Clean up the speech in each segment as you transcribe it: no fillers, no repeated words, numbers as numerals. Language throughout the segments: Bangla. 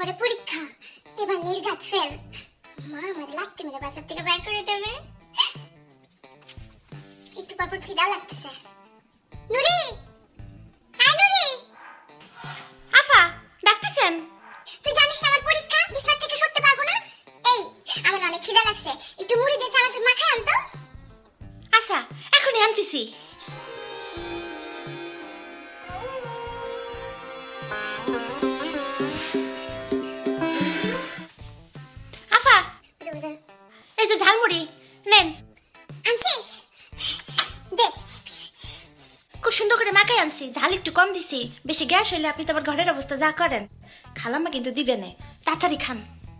পরে পরীক্ষা, এবার নির্ঘাত ফেল। মা আমার লাগতে মেরে বাসা থেকে বের করে দেবে। একটু পর খিদাও লাগতেছে। নুরি, হ্যাঁ নুরি। আফা ডাকতেছেন? তুই জানিস না আমার পরীক্ষা, বিছানা থেকে সরতে পারবো না। এই আমার অনেক খিদা লাগছে, একটু মুড়ি দিয়ে চানাচুর মাখায় আনতো। আচ্ছা এখনই আনতেছি। আফা এই যে ঝালমুড়ি নেন। আনছিস? দে। খুব সুন্দর করে মাখাই আনছি, ঝাল একটু কম দিছি, বেশি গ্যাস হইলে আপনি তো আবার ঘরের অবস্থা যা করেন। খালাম্মা কিন্তু দিবে না, তাড়াতাড়ি খান।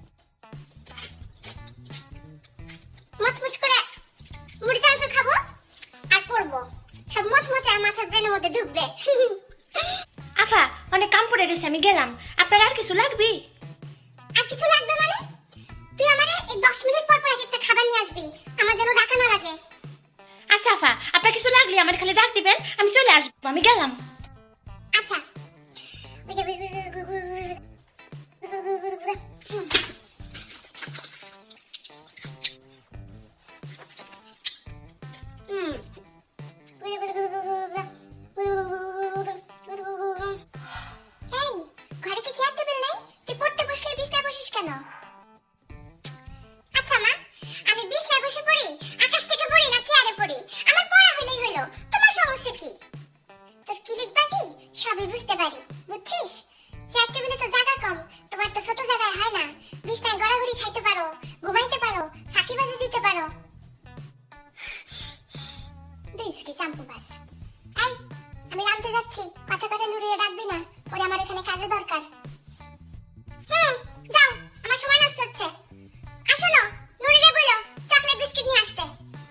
মচমচ করে মুড়ি চানাচুর খাবো আর পড়বো, সব মচমচা মাথার ব্রেনের মধ্যে ঢুকবে। আফা অনেক কাম পড়ে রয়েছে, আমি গেলাম। আপনার আর কিছু লাগবে? আর কিছু লাগবে মানে? তুই আমারে এই 10 মিনিট পর পর একটা খাবার নিয়ে আসবি, আমার যেন ডাকা না লাগে। আচ্ছা আফা, আপনার কিছু লাগলে আমার খালি ডাক দিবেন, আমি চলে আসবো। আমি গেলাম। আচ্ছা। ঘরে কি চেয়ার টেবিল নাই? তুই পড়তে বসলে বিছানায় বসিস কেন? আচ্ছা মা, আমি বিছানায় বসে পড়ি, আকাশ থেকে পড়ি না চেয়ারে পড়ি, আমার পড়া হলেই হলো, তোমার সমস্যা কি? তোর কিলিকবাজি সবই বুঝতে পারি, বুঝছিস? চেয়ার টেবিলে তো জায়গা কম, তোমার তো ছোট জায়গায় হয় না। বিছানায় গড়াগড়ি খাইতে পারো, ঘুমাইতে পারো, ফাঁকিবাজি দিতে পারো। দুই ছুটি চাম্পু বাস। এই আমি নামতে যাচ্ছি, কথা কথা নুরিয়ে ডাকবি না, ওরে আমার এখানে কাজে দরকার। যাও, আমার সময় নষ্ট হচ্ছে। আসো না, নুরিরে বলো চকলেট বিস্কিট নিয়ে আসতে।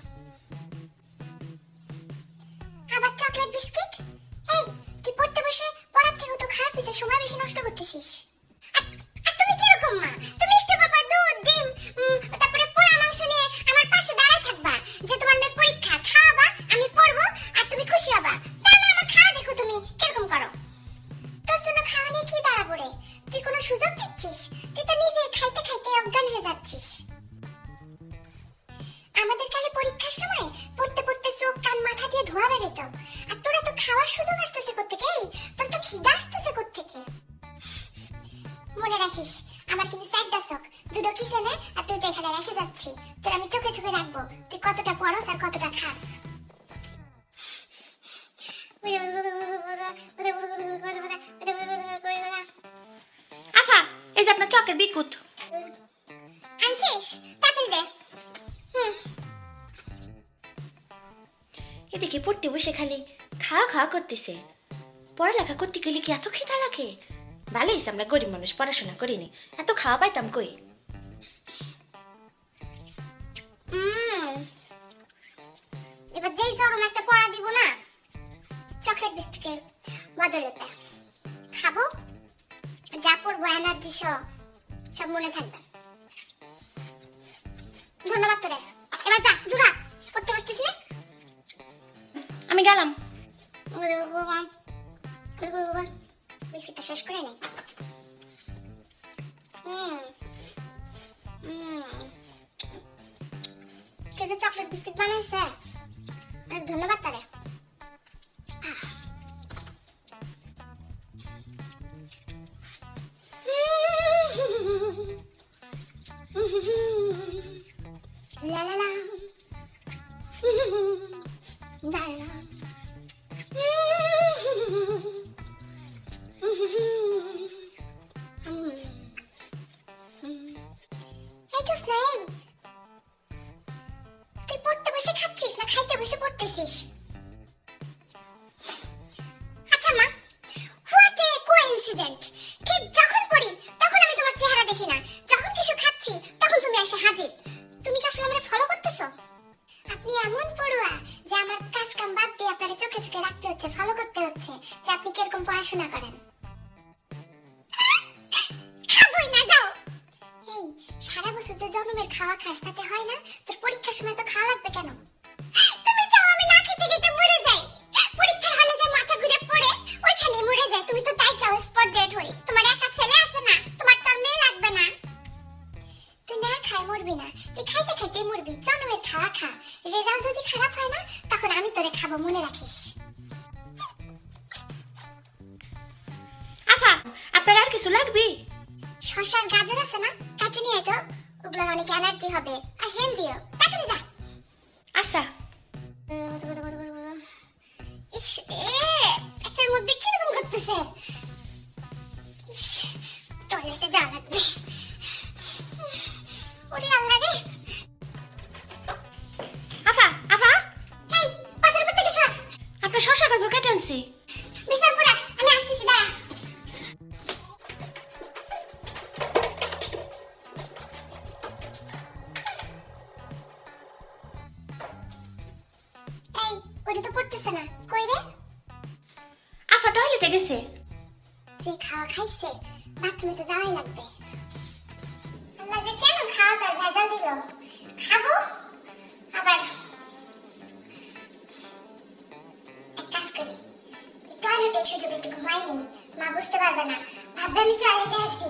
আবার চকলেট বিস্কিট? এই তুই পড়তে বসে পড়ার থেকে তো খাওয়ার পিছে সময় বেশি নষ্ট করতেছিস। আর তুমি কিরকম মা? তুমি একটু পর দুধ, ডিম, তারপরে পোলা মাংস নিয়ে আমার পাশে দাঁড়ায় থাকবা যে তোমার মেয়ে পরীক্ষা, খাওয়াবা, আমি পড়বো আর তুমি খুশি হবা। তা না আমার খাওয়া দেখো তুমি কিরকম করো। তোর জন্য খাওয়া নিয়ে কি দাঁড়াবো রে? তুই কোনো সুযোগ দিচ্ছিস? তুই তো নিজে খাইতে খাইতে অজ্ঞান হয়ে যাচ্ছিস। আমাদের কালে পরীক্ষার সময় পড়তে পড়তে চোখ কান মাথা দিয়ে ধোয়া বেরোত, আর তোরা তো খাওয়ার সুযোগ আসতেছে কোত্থেকে? তোর তো খিদা আসতেছে কোত্থেকে? মনে রাখিস আমার কিন্তু 4টা চোখ, 2টো কিচেনে আর 2টা এখানে রেখে যাচ্ছি। তোর আমি চোখে চোখে রাখবো তুই কতটা পড়স আর কতটা খাস। আফা এই যে আপনার চকের বিকুট। আনছিস? তাড়াতাড়ি দে। এদিকে পড়তে বসে খালি খাওয়া খাওয়া করতেছে। পড়ালেখা করতে গেলে কি এত খিদা লাগে? ভালো হয়েছে আমরা গরিব মানুষ, পড়াশোনা করিনি, এত খাওয়া পাইতাম কই। এবার যেই চরম একটা পড়া দিব না, চকলেট বিস্কিটের বদলে খাবো, যা পড়বো এনার্জি সব মনে থাকবে। ধন্যবাদ তোরে, এবার যা দূরা, পড়তে বসছিস না? আমি গেলাম। বিস্কিটটা শেষ করে নেই। কে যে চকলেট বিস্কিট বানাইছে, অনেক ধন্যবাদ তারে। La la la. La la. এই তো স্নেই, তুই পড়তে বসে খাচ্ছিস না খাইতে বসে পড়তেছিস? আচ্ছা মা, হোয়াট এ কোইন্সিডেন্ট! ঠিক যখন পড়ি তখন আমি তোমার চেহারা দেখি না, যখন কিছু খাচ্ছি তখন তুমি এসে হাজির। তুমি কি আসলে আমাকে ফলো করতেছো? আপনি এমন পড়ুয়া যে আমার কাজ কাম বাদ দিয়ে আপনার চোখে চোখে রাখতে হচ্ছে, ফলো করতে হচ্ছে যে আপনি কিরকম পড়াশোনা করেন। খাবই না, যাও। এই সারা বছর যে জন্মের খাওয়া খাস তাতে হয় না? তোর পরীক্ষার সময় তো খাওয়া লাগবে কেন? তুমি চাও আমি না খেতে খেতে মরে যাই? পরীক্ষার হলে যে মাথা ঘুরে পড়ে ওইখানে মরে যায়, তুমি তো তাই চাও স্পট ডেড হই। তোমার একা ছেলে আছে না, তোমার তোর খাবো, মনে রাখিস। আফা, আপনার আর কিছু লাগবে? শসার গাজর আছে না, কাটে নিয়ে তো, ওগুলোর অনেক এনার্জি হবে আর হেলদিও। তাড়াতাড়ি যা। আচ্ছা। ইস এটার মধ্যে কিরকম করতেছে। টয়লেটে যাওয়া লাগবে। ওরে আল্লাহ রে। আফা, আফা, এই পাথরের উপর থেকে সর। আপনার শসা গাজর কেটে আনছি। বিছানার উপর রাখ, আমি আসতেছি, দাঁড়া। এই ওটা তো পড়তেছে না, কই রে? আফা টয়লেটে গেছে। যে খাওয়া খাইছে, বাথরুমে তো যাওয়াই লাগবে। আল্লাহ যে কেন খাওয়া দাওয়া ভেজাল দিল। খাবো আবার এক কাজ করি, টয়লেটে সুযোগ একটু ঘুমাইনি, মা বুঝতে পারবে না, ভাববে আমি টয়লেটে আছি।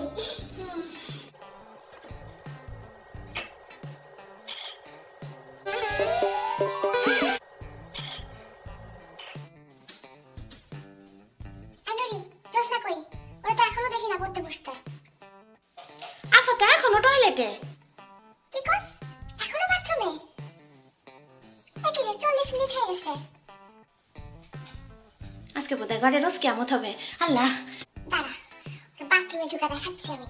আনুরি, জোসনা কই? ওরা তো এখনো দেখি না পড়তে বসতে। আফা তো এখনো টয়লেটে। কি কস? এখনো বাথরুমে? এখানে 40 মিনিট হয়ে গেছে। আজকে বোধহয় ঘরে রোজ কেমন হবে। আল্লাহ, দাঁড়া, বাথরুমে ঢুকা দেখাচ্ছি আমি।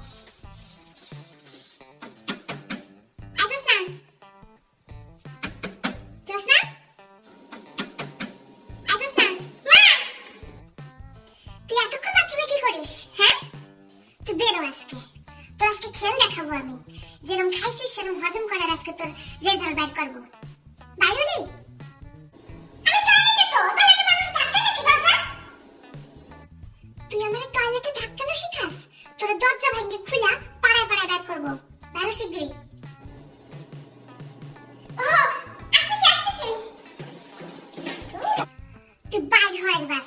জোসনা, জোসনা, জোসনা, মা! তুই এতক্ষণ বাথরুমে কি করিস? হ্যাঁ, তুই বেরো আজকে। তোর আজকে খেল দেখাবো আমি। যেরকম খাইছিস সেরকম হজম করার আজকে তোর রেজাল্ট বের করবো। বাইরলি? আমি টয়লেটে তো, টয়লেটে মানুষ থাকবে নাকি দরজা? তুই আমার টয়লেটে ধাক্কানো শিখাস? তোর দরজা ভেঙে খুলা পাড়ায় পাড়ায় বের করবো। বেরো শিগগিরই। আসতেছি, আসতেছি। তুই বাইর হ একবার।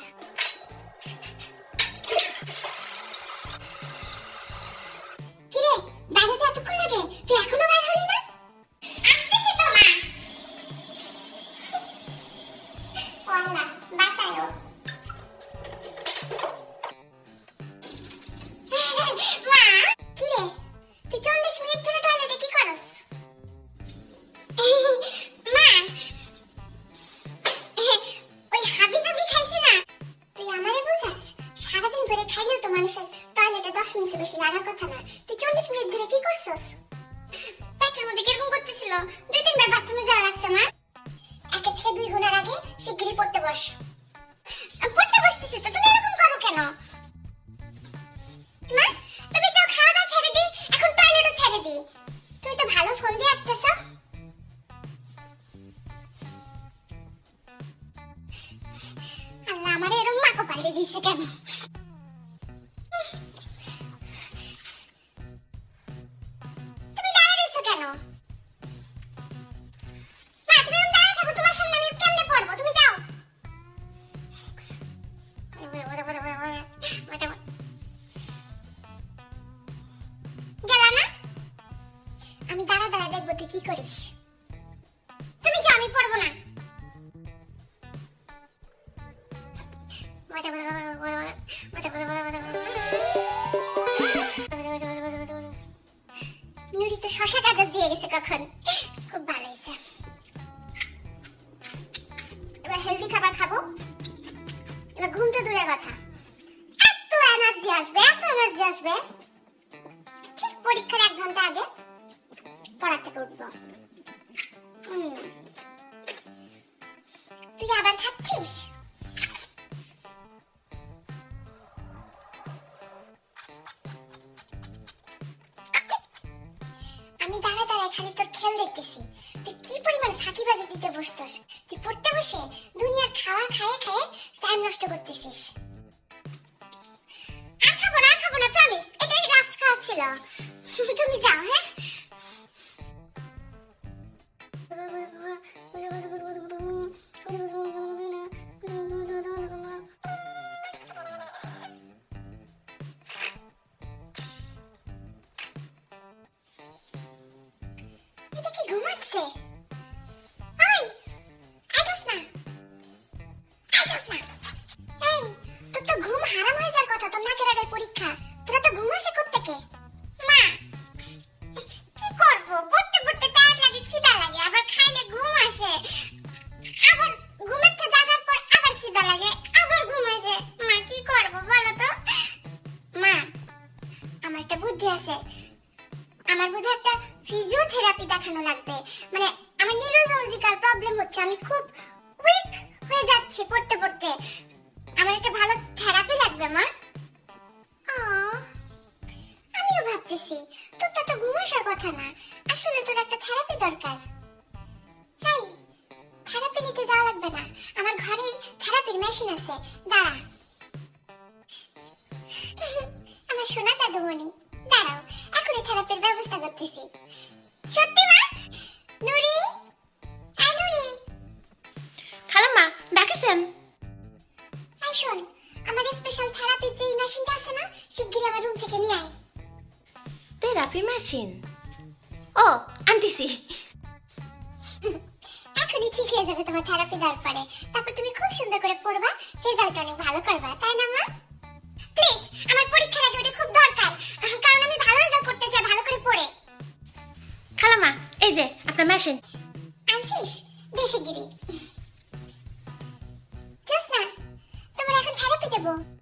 কিরে, বাইরে তো এতক্ষণ লাগে, তুই এখনো বাইর হলি না? আসতেছি তো মা। ও আল্লাহ, বাঁচায়ো। মা, কিরে, তুই 40 মিনিট ধরে টয়লেটে কি করস? মা, ওই হাবিজাবি খাইছি না, তুই আমারে বুঝাস? সারাদিন ধরে খাইলেও তো মানুষের টয়লেটে 10 মিনিটের বেশি লাগার কথা না। তুই 40 মিনিট ধরে কি করছস? পেটের মধ্যে কিরকম করতেছিল, 2-3 বার বাথরুমে যাওয়া লাগছে মা। 1 থেকে 2 ঘন্টার আগে শিগগিরই পড়তে বস। পড়তে বসতেছি তো, তুমি এরকম করো কেন? মা, তুমি যাও খাওয়া দাওয়া ছেড়ে দিই, এখন টয়লেটও ছেড়ে দিই। তুমি তো ভালো ফোন দিয়ে আসতেছ। আল্লাহ আমারে এরকম মা কপালে দিয়েছে কেন? তুমি দাঁড়িয়ে রইছো কেন? মা, তুমি এরকম দাঁড়িয়ে থাকো, তোমার সামনে আমি কেমনে পড়বো? তুমি যাও। গেলা না? আমি দাঁড়া দাঁড়া দেখবো তুই কি করিস। তুমি যাও, আমি পড়বো না। নুরি তো শশা গাজর দিয়ে গেছে কখন, খুব ভালো হয়েছে। এবার হেলদি খাবার খাবো। এবার ঘুম তো দূরের কথা, এত এনার্জি আসবে, এত এনার্জি আসবে। ঠিক পরীক্ষার 1 ঘন্টা আগে পড়া থেকে উঠবো। তুই আবার খাচ্ছিস? আমি দাঁড়া দাঁড়া এখানে তোর খেল দেখতেছি। তুই কি পরিমাণ ফাঁকিবাজি দিতে বসছস। তুই পড়তে বসে দুনিয়ার খাওয়া খায়ে খায়ে টাইম নষ্ট করতেছিস। আর খাবো না, প্রমিস। এটাই লাস্ট খাওয়া ছিল। তুমি যাও, হ্যাঁ? এটা কি ঘুমাচ্ছে? ওই, আইতোস না? আমার বোধহয় একটা ফিজিওথেরাপি দেখানো লাগবে। মানে আমার নিউরোলজিক্যাল প্রবলেম হচ্ছে, আমি খুব উইক হয়ে যাচ্ছি পড়তে পড়তে। আমার একটা ভালো থেরাপি লাগবে মা। আমিও ভাবতেছি তোর তো ঘুম আসার কথা না, আসলে তোর একটা থেরাপি দরকার। হেই, থেরাপি নিতে যাওয়া লাগবে না, আমার ঘরেই থেরাপির মেশিন আছে, দাঁড়া। আমার সোনা জাদুমণি, দাঁড়াও, এখনই থেরাপির ব্যবস্থা করতেছি। সত্যি মা? নুরি, এই নুরি। খালাম্মা ডাকেছেন? এই শোন, আমার স্পেশাল থেরাপির যে মেশিনটা আছে না, শিগগিরই আমার রুম থেকে নিয়ে আয়। Therapy machine? ও, আনতেছি। এখনই ঠিক হয়ে যাবে তোমার থেরাপি দেওয়ার পরে। তারপর তুমি খুব সুন্দর করে পড়বা, রেজাল্ট অনেক ভালো করবা, তাই না মা? প্লিজ, আমার পরীক্ষার আগে ওটা খুব দরকার, কারণ আমি ভালো রেজাল্ট করতে চাই ভালো করে পড়ে। খালাম্মা, এই যে আপনার মেশিন। আনছিস? দেশে গিরি। জাস্ট না, তোমার এখন থেরাপি দেবো।